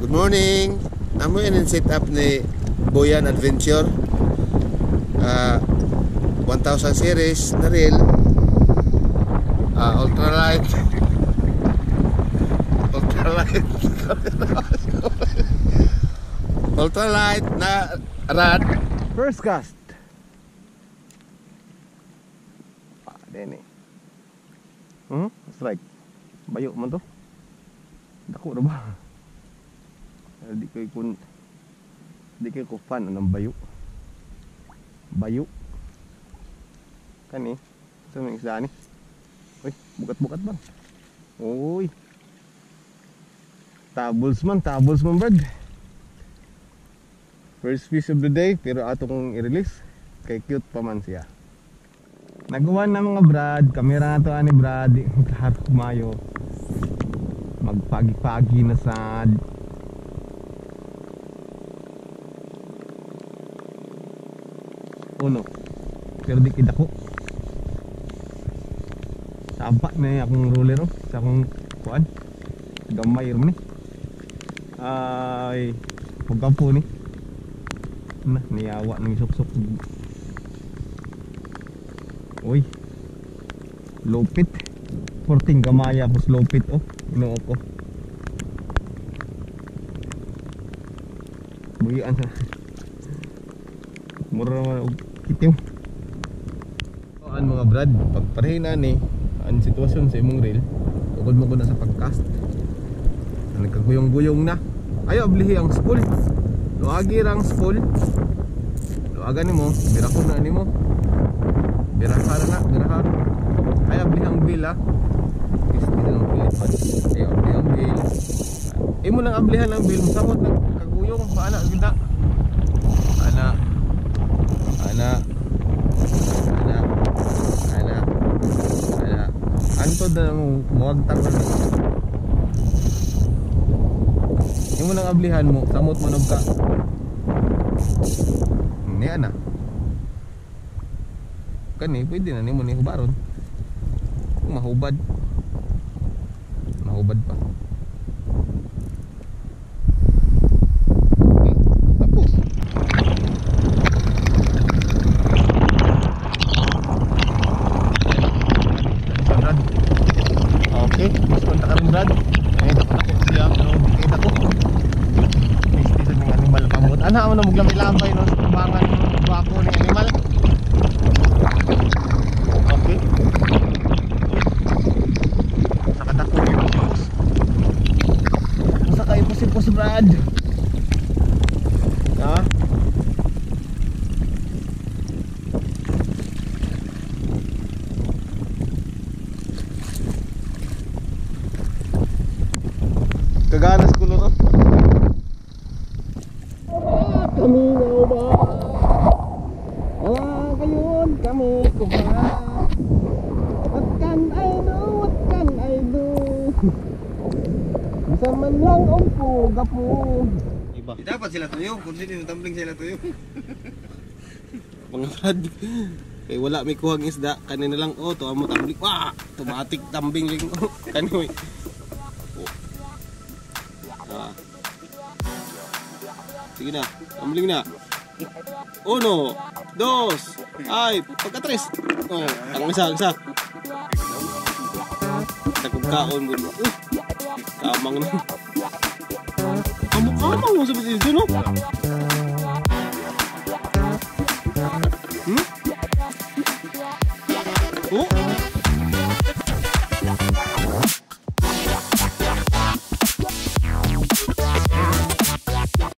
Good morning. Amo yan yung setup ni Boyan Adventure. 1000 series na reel. Ultralight. Ultralight na rod. First cast. Dene. Strike. Bayo man to. Dako ra ba? Di ko fan ng bayo. Bayo. Kani, sa mga isda ni. Uy, bukat-bukat bang? Uy. Tables man bird. First fish of the day, pero atong i-release. Kay cute pa man siya. Nagawa na mga brad, kamera na to ani brad, harap mayo. Magpagi-pagi na sad. Uno. Pero di kita ko. Sampak na akong roller sa akong kuan. Gamay ro ni. Ay, pagkapo ni. Nah, niyawa ng suksok. Uy. Lupit. Porting gamaya pus lupit Inoo ko. Buhian sa. Mura naman kitiw. Ang mga brad, pagparehin na ni ang sitwasyon sa imong reel, tugod mo ko na sa pagcast. Nagkaguyong-guyong na. Ayaw ablihi ang spool. Luagi rang spool. Luagan nimo, birako na nimo. Biraka na, biraka. Ayaw ablihi ang bill Kita ng bill. Ayaw ablihi ang bill. Imo nang ablihan ang bill, samot nagkaguyong paana gid na. Antod na muwagtang na. Yung mo nang ablihan mo, samot manog ka. Niya na. Kani, pwede na ni mo ni hubaron. Mahubad. Mahubad pa. Brad, nakita ko siya, pero nakita ko station ng animal pamut. Ano mo na maglamay-lamay no sa tumbangan ng wako ng animal. Okay. Sakadako yung ipos. Masa ka ipos-ipos Brad? Ha? Kaganas ko no. Kami na ba? Ngayon kami ko ba? What can I do? What can I do? Bisa man lang ang gapo. Iba. Di dapat sila tuyo, kung sino tumbling sila tuyo. Mga brad. Kay wala may kuhang isda, kanina lang to amo tumbling. Wah, automatic tumbling ling kanoy. Sige na, tumbling na. 1, 2, ay, pagka-tres. Ang isa. Nagkagkaon mo. Kamang na. Kamang mo sabi dito, no? Oh?